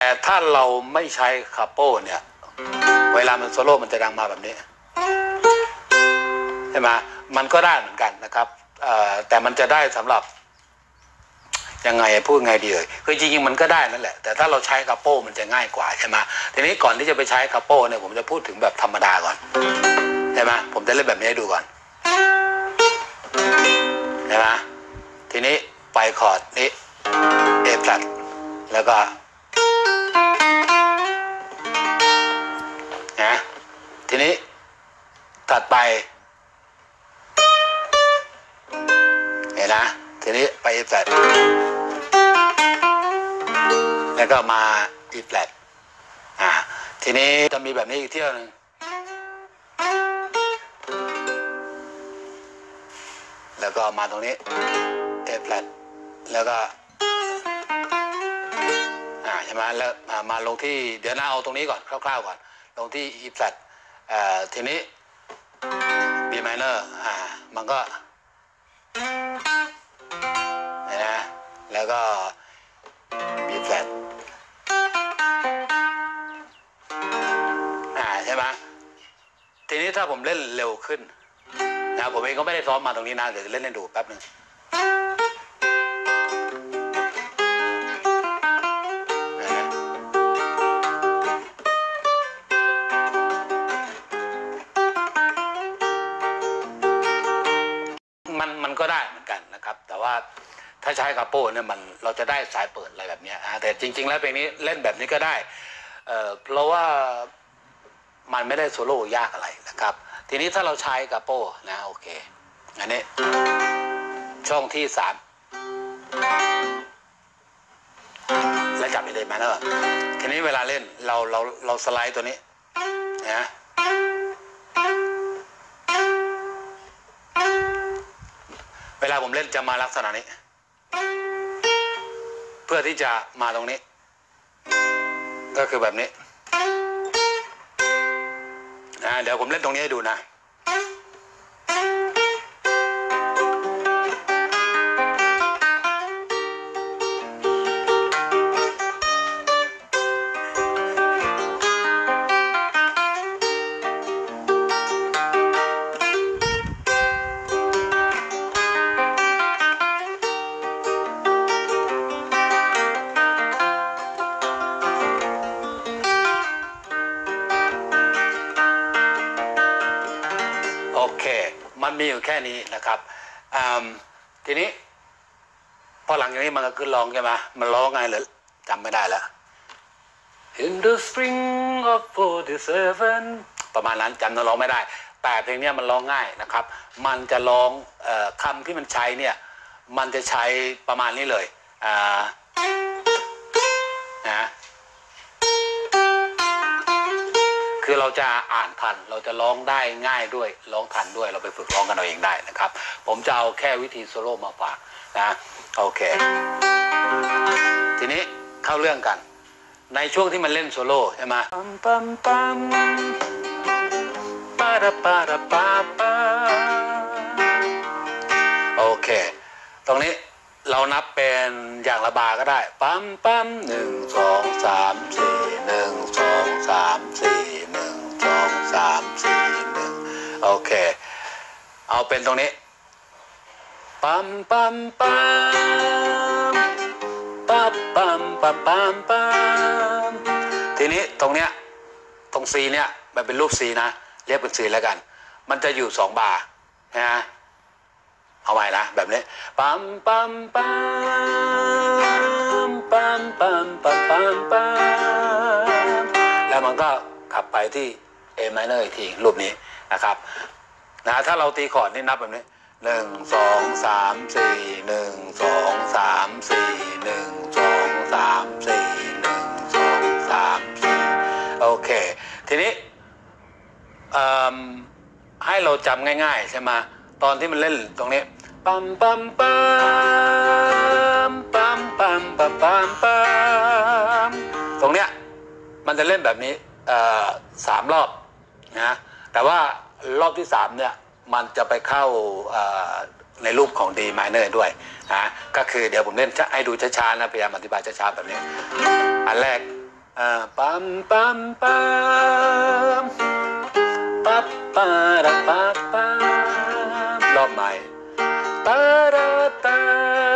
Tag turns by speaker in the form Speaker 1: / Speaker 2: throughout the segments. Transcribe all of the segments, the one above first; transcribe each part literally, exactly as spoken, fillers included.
Speaker 1: แต่ถ้าเราไม่ใช้คาโป้เนี่ยเวลามันโซโล่มันจะดังมาแบบนี้ใช่ไหมมันก็ได้เหมือนกันนะครับแต่มันจะได้สำหรับยังไงพูดไงดีเลยคือจริงๆมันก็ได้นั่นแหละแต่ถ้าเราใช้คาโป้มันจะง่ายกว่าใช่ไหมทีนี้ก่อนที่จะไปใช้คาโป้เนี่ยผมจะพูดถึงแบบธรรมดาก่อนใช่ไหมผมจะเล่นแบบนี้ให้ดูก่อนใช่ไหมทีนี้ไปคอร์ดนี้ A flat แล้วก็นะทีนี้ถัดไปเห็นนะทีนี้ไป A flat แล้วก็มา E flat อ่าทีนี้จะมีแบบนี้อีกเที่ยวหนึ่งแล้วก็มาตรงนี้ A flat แล้วก็อ่าใช่ไหมแล้วมาลงที่เดี๋ยวนะเอาตรงนี้ก่อนคร่าวๆก่อนลงที่ E flat อ่าทีนี้ B minor อ่ามันก็นะแล้วก็ B flat อ่าใช่ไหมทีนี้ถ้าผมเล่นเร็วขึ้นนะผมเองก็ไม่ได้ซ้อมมาตรงนี้นะเดี๋ยวจะเล่นให้ดูแป๊บหนึ่งมันมันก็ได้เหมือนกันนะครับแต่ว่าถ้าใช้คาโป้เนี่ยมันเราจะได้สายเปิดอะไรแบบนี้แต่จริงๆแล้วเพลงนี้เล่นแบบนี้ก็ได้เอ่อเพราะว่ามันไม่ได้โซโล่ยากอะไรนะครับทีนี้ถ้าเราใช้คาโป้นะโอเคอันนี้ช่องที่สามแล้วจับไปเลยมาแล้วทีนี้เวลาเล่นเราเราเราสไลด์ตัวนี้นะเวลาผมเล่นจะมาลักษณะนี้เพื่อที่จะมาตรงนี้ก็คือแบบนี้นะเดี๋ยวผมเล่นตรงนี้ให้ดูนะโอเคมันมีอยู่แค่นี้นะครับทีนี้พอหลังจากนี้มันก็ขึ้นร้องใช่ไหมมันร้องไงเลยจำไม่ได้แล้ว In the spring of forty-seven ประมาณนั้นจำเนื้อร้องไม่ได้แต่เพลงนี้มันร้องง่ายนะครับมันจะร้องเอ่อคำที่มันใช้เนี่ยมันจะใช้ประมาณนี้เลยอ่านะคือเราจะอ่านทันเราจะร้องได้ง่ายด้วยร้องทันด้วยเราไปฝึกร้องกันเอาเองได้นะครับผมจะเอาแค่วิธีโซโล่มาฝากนะโอเคทีนี้เข้าเรื่องกันในช่วงที่มันเล่นโซโล่ใช่ไหมปัมปัมปัมปาราปาราปาปาโอเคตรงนี้เรานับเป็นอย่างละบาก็ได้ปั๊มปั๊มหนึ่งสองสามสี่หนึ่งสองสามสี่หนึ่งสองสามสี่หนึ่งโอเคเอาเป็นตรงนี้ปั๊มปั๊มปั๊มปั๊มปั๊มปั๊มปั๊มปั๊มทีนี้ตรงเนี้ยตรงซีเนี้ยมันเป็นรูปซีนะเรียกเป็นซีแล้วกันมันจะอยู่สองบาร์นะเอาไว้นะแบบนี้ปั๊มปั๊มปั๊มปั๊มปั๊มปั๊มปั๊มปั๊มแล้วมันก็ขับไปที่ A minor อีกทีรูปนี้นะครับนะถ้าเราตีคอร์ดนี่นับแบบนี้หนึ่งสองสามสี่หนึ่งสองสามสี่หนึ่งสองสามสี่หนึ่งสองสามสี่โอเคทีนี้ให้เราจำง่ายๆใช่ไหมตอนที่มันเล่นตรงนี้ปั๊มปั๊มปั๊มปั๊มปั๊มปั๊มปั๊มปั๊มตรงเนี้ยมันจะเล่นแบบนี้สามรอบนะแต่ว่ารอบที่สามเนี่ยมันจะไปเข้าในรูปของ D minor ด้วยนะก็คือเดี๋ยวผมเล่นให้ดูช้าๆนะพยายามอธิบายช้าๆแบบนี้อันแรกอ่าปั๊มปั๊มปั๊มปั๊บปาระปั๊บปั๊มรอบใหม่ตาระตา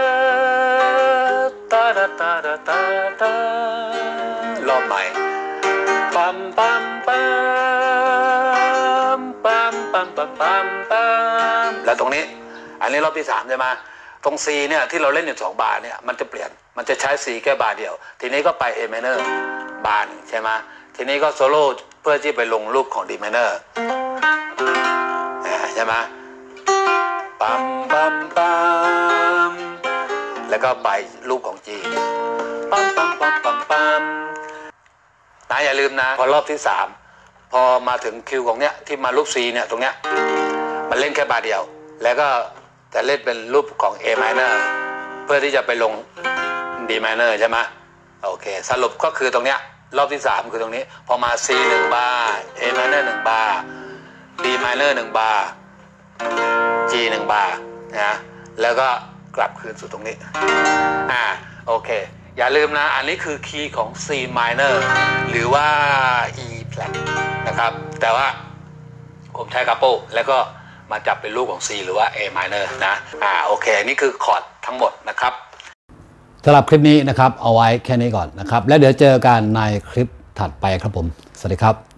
Speaker 1: ตาระตาระตาตารอบใหม่ปั๊มปั๊มปั๊มปั๊มปั๊มปั๊มปั๊มปั๊มแล้วตรงนี้อันนี้รอบที่สามใช่ไหมตรง C เนี่ยที่เราเล่นอยู่สองบาร์เนี่ยมันจะเปลี่ยนมันจะใช้ C แค่บาร์เดียวทีนี้ก็ไป A minor บาร์หนึ่งใช่ไหมทีนี้ก็โซโล่เพื่อที่ไปลงรูปของ D minor ใช่ไหมปั๊มปั๊มปั๊มแล้วก็ไปรูปของ G ปั๊มปั๊มปั๊มปั๊มปั๊มนะอย่าลืมนะพอรอบที่สามพอมาถึงคิวของเนี้ยที่มารูป C เนี่ยตรงเนี้ยมันเล่นแค่บาร์เดียวแล้วก็จะเล่นเป็นรูปของ A minor เพื่อที่จะไปลง D minor ใช่ไหมโอเคสรุปก็คือตรงเนี้ยรอบที่สามคือตรงนี้พอมา C หนึ่งบาร์ A minor หนึ่งบาร์ D minor หนึ่งบาร์ G หนึ่งบาร์นะแล้วก็กลับคืนสู่ตรงนี้อ่าโอเคอย่าลืมนะอันนี้คือคีย์ของ C minor หรือว่า E flat นะครับแต่ว่าผมใช้กาโปแล้วก็มาจับเป็นรูปของ C หรือว่า A minor นะอ่าโอเคนี่คือคอร์ดทั้งหมดนะครับสำหรับคลิปนี้นะครับเอาไว้แค่นี้ก่อนนะครับแล้วเดี๋ยวเจอกันในคลิปถัดไปครับผมสวัสดีครับ